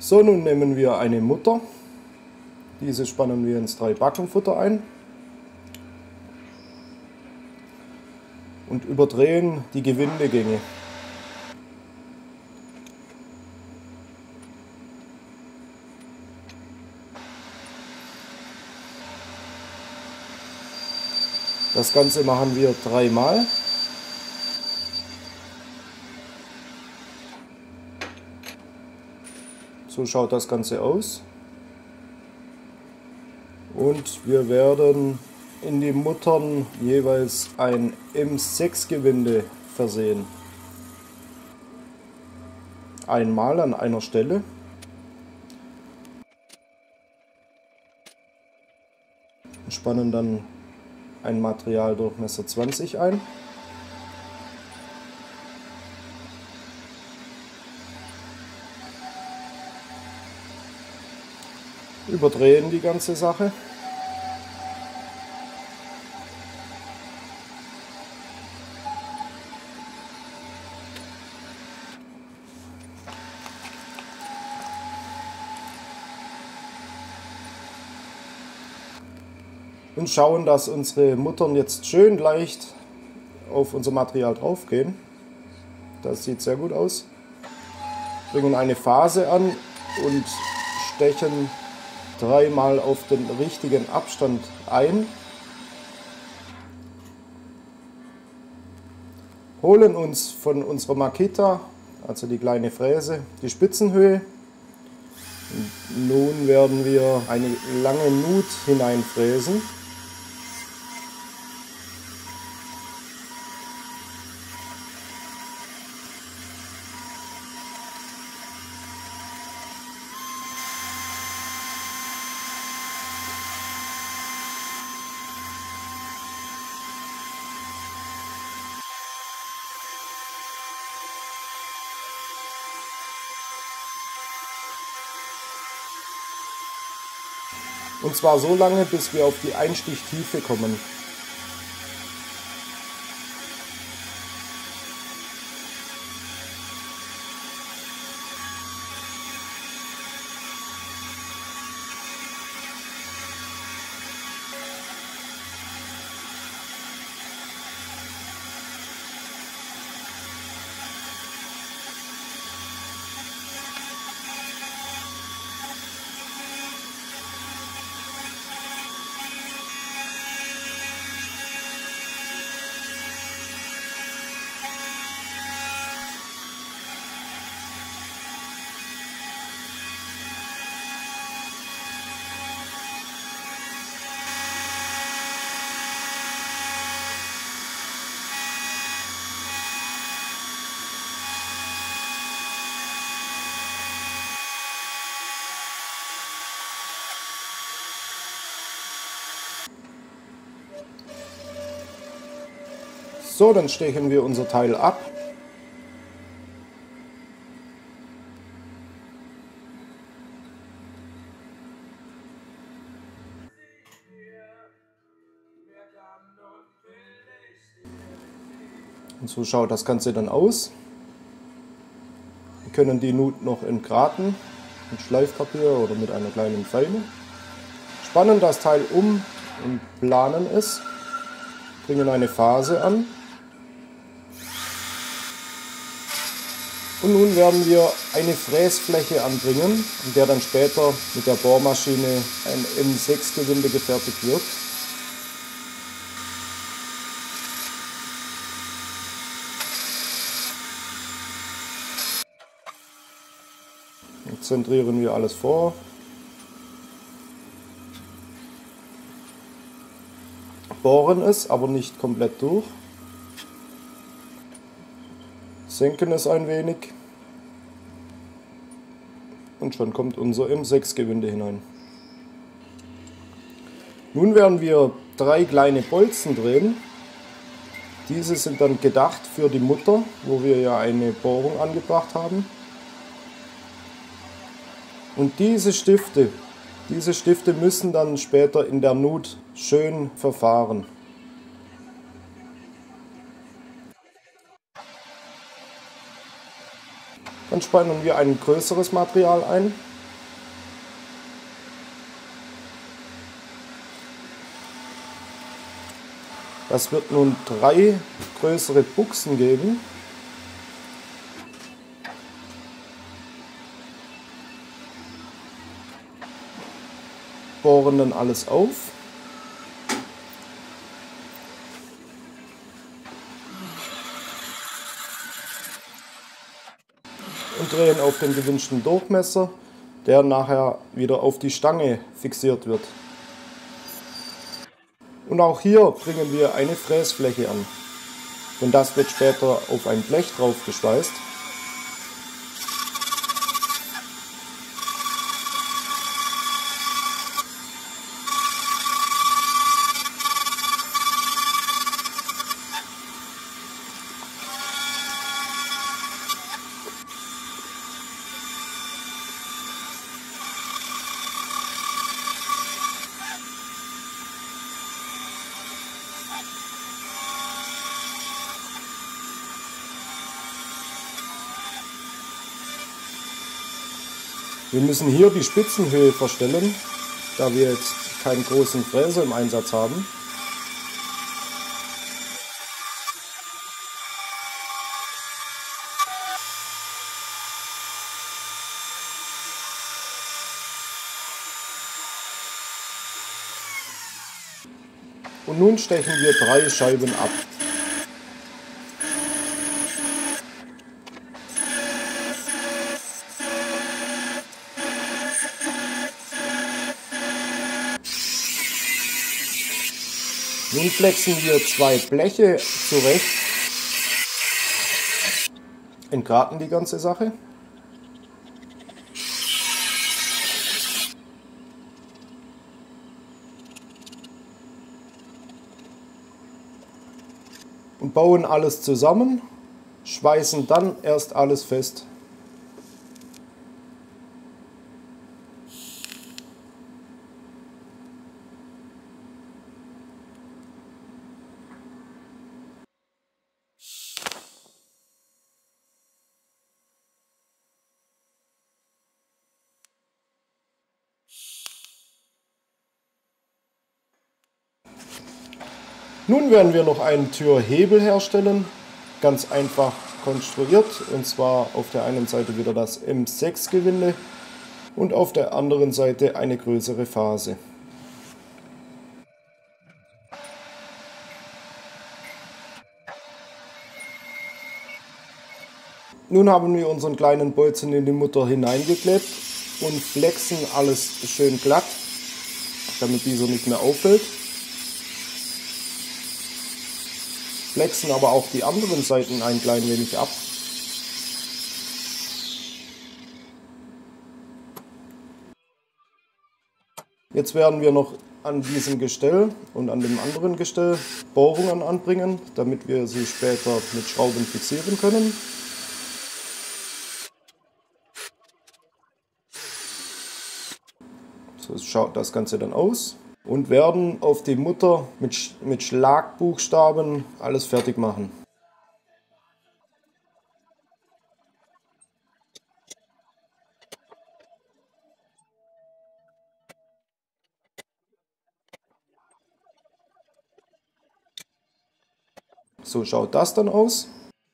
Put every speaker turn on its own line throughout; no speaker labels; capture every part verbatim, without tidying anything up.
So, nun nehmen wir eine Mutter. Diese spannen wir ins drei Backenfutter ein und überdrehen die Gewindegänge. Das Ganze machen wir dreimal. So schaut das Ganze aus. Und wir werden in die Muttern jeweils ein M sechs Gewinde versehen. Einmal an einer Stelle. Spannen dann ein Materialdurchmesser zwanzig ein. Überdrehen die ganze Sache. Und schauen, dass unsere Muttern jetzt schön leicht auf unser Material drauf gehen. Das sieht sehr gut aus. Bringen eine Phase an und stechen dreimal auf den richtigen Abstand ein. Holen uns von unserer Makita, also die kleine Fräse, die Spitzenhöhe. Und nun werden wir eine lange Nut hineinfräsen. Und zwar so lange, bis wir auf die Einstichtiefe kommen. So, dann stechen wir unser Teil ab. Und so schaut das Ganze dann aus. Wir können die Nut noch entgraten mit Schleifpapier oder mit einer kleinen Feile. Spannen das Teil um und planen es. Bringen eine Phase an. Und nun werden wir eine Fräsfläche anbringen, in der dann später mit der Bohrmaschine ein M sechs Gewinde gefertigt wird. Jetzt zentrieren wir alles vor. Bohren es, aber nicht komplett durch. Senken es ein wenig. Und schon kommt unser M sechs Gewinde hinein. Nun werden wir drei kleine Bolzen drehen. Diese sind dann gedacht für die Mutter, wo wir ja eine Bohrung angebracht haben. Und diese Stifte, diese Stifte müssen dann später in der Nut schön verfahren. Dann spannen wir ein größeres Material ein. Das wird nun drei größere Buchsen geben. Bohren dann alles auf. Und drehen auf den gewünschten Durchmesser, der nachher wieder auf die Stange fixiert wird. Und auch hier bringen wir eine Fräsfläche an, denn das wird später auf ein Blech drauf geschweißt. Wir müssen hier die Spitzenhöhe verstellen, da wir jetzt keinen großen Fräser im Einsatz haben. Und nun stechen wir drei Scheiben ab. Nun flexen wir zwei Bleche zurecht, entgraten die ganze Sache. Und bauen alles zusammen, schweißen dann erst alles fest. Nun werden wir noch einen Türhebel herstellen, ganz einfach konstruiert, und zwar auf der einen Seite wieder das M sechs Gewinde und auf der anderen Seite eine größere Phase. Nun haben wir unseren kleinen Bolzen in die Mutter hineingeklebt und flexen alles schön glatt, damit dieser nicht mehr auffällt. Flexen aber auch die anderen Seiten ein klein wenig ab. Jetzt werden wir noch an diesem Gestell und an dem anderen Gestell Bohrungen anbringen, damit wir sie später mit Schrauben fixieren können. So schaut das Ganze dann aus. Und werden auf die Mutter mit, mit Schlagbuchstaben alles fertig machen. So schaut das dann aus.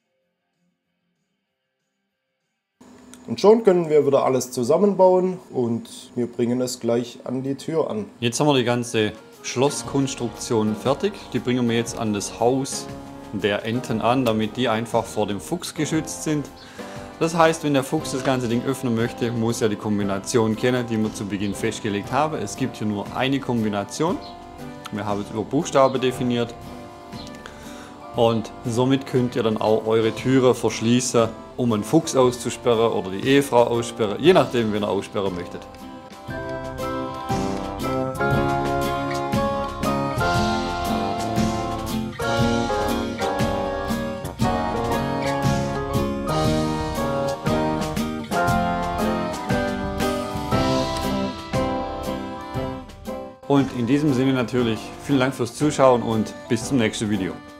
Und schon können wir wieder alles zusammenbauen und wir bringen es gleich an die Tür an.
Jetzt haben wir die ganze Schlosskonstruktion fertig. Die bringen wir jetzt an das Haus der Enten an, damit die einfach vor dem Fuchs geschützt sind. Das heißt, wenn der Fuchs das ganze Ding öffnen möchte, muss er die Kombination kennen, die wir zu Beginn festgelegt haben. Es gibt hier nur eine Kombination. Wir haben es über Buchstabe definiert. Und somit könnt ihr dann auch eure Türe verschließen, um einen Fuchs auszusperren oder die Ehefrau aussperren, je nachdem, wen ihr aussperren möchtet. Und in diesem Sinne natürlich vielen Dank fürs Zuschauen und bis zum nächsten Video.